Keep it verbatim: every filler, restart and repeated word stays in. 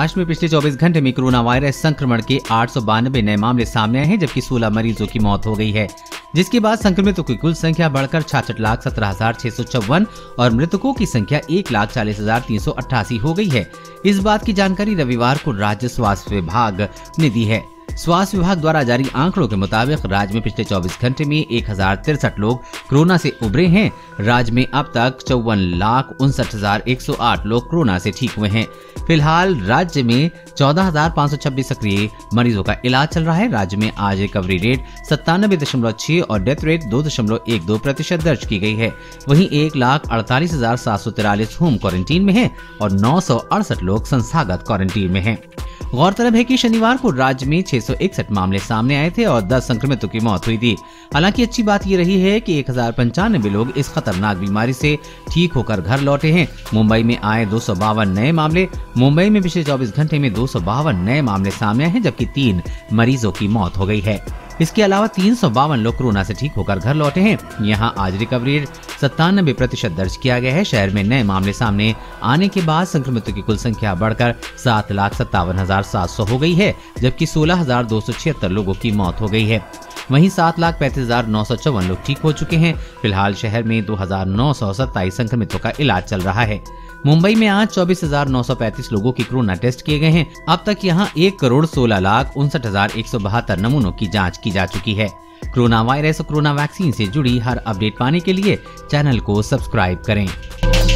महाराष्ट्र में पिछले चौबीस घंटे में कोरोना वायरस संक्रमण के आठ सौ बानवे नए मामले सामने आए हैं, जबकि सोलह मरीजों की मौत हो गई है, जिसके बाद संक्रमितों की कुल संख्या बढ़कर छाछठ लाख सत्रह हजार छह सौ चौवन और मृतकों की संख्या एक लाख चालीस हजार तीन सौ अट्ठासी हो गई है। इस बात की जानकारी रविवार को राज्य स्वास्थ्य विभाग ने दी है। स्वास्थ्य विभाग द्वारा जारी आंकड़ों के मुताबिक राज्य में पिछले चौबीस घंटे में एक हजार तिरसठ लोग कोरोना से उबरे हैं। राज्य में अब तक चौवन लाख उनसठ हजार एक सौ आठ लोग कोरोना से ठीक हुए हैं। फिलहाल राज्य में चौदह हजार पाँच सौ छब्बीस सक्रिय मरीजों का इलाज चल रहा है। राज्य में आज रिकवरी रेट सत्तानबे दशमलव छह और डेथ रेट दो दशमलव एक दो प्रतिशत दर्ज की गई है। वहीं एक लाख अड़तालीस हजार सात सौ तिरालीस होम क्वारंटीन में है और नौ सौ अड़सठ लोग संस्थागत क्वारंटीन में हैं। गौरतलब है कि शनिवार को राज्य में छह सौ इकसठ मामले सामने आए थे और दस संक्रमितों की मौत हुई थी। हालांकि अच्छी बात ये रही है कि एक हजार पंचानबे लोग इस खतरनाक बीमारी से ठीक होकर घर लौटे हैं। मुंबई में आए दो सौ बावन नए मामले मुंबई में पिछले चौबीस घंटे में दो सौ बावन नए मामले सामने आए हैं, जबकि तीन मरीजों की मौत हो गई है। इसके अलावा तीन सौ बावन लोग कोरोना से ठीक होकर घर लौटे हैं। यहां आज रिकवरी रेट सत्तानबे प्रतिशत दर्ज किया गया है। शहर में नए मामले सामने आने के बाद संक्रमितों की कुल संख्या बढ़कर सात लाख सत्तावन हजार सात सौ हो गई है, जबकि सोलह हजार दो सौ छिहत्तर लोगों की मौत हो गई है। वहीं सात लाख पैंतीस हजार नौ सौ चौवन लोग ठीक हो चुके हैं। फिलहाल शहर में दो हजार नौ सौ सत्ताईस संक्रमितों का इलाज चल रहा है। मुंबई में आज चौबीस हजार नौ सौ पैंतीस लोगों की कोरोना टेस्ट किए गए हैं। अब तक यहां एक करोड़ सोलह लाख उनसठ हजार एक सौ बहत्तर नमूनों की जांच की जा चुकी है। कोरोना वायरस और कोरोना वैक्सीन से जुड़ी हर अपडेट पाने के लिए चैनल को सब्सक्राइब करें।